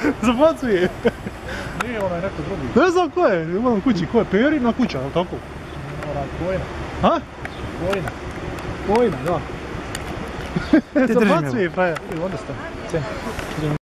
Zabacuje. Nije onaj neko drugi. Ne znam ko je, imam kući, ko je? Perina kuća, ali tako? Ona Vojna. Ha? Vojna. Vojna, da. Ti drži mi Zabacuje, frajer. I onda ste.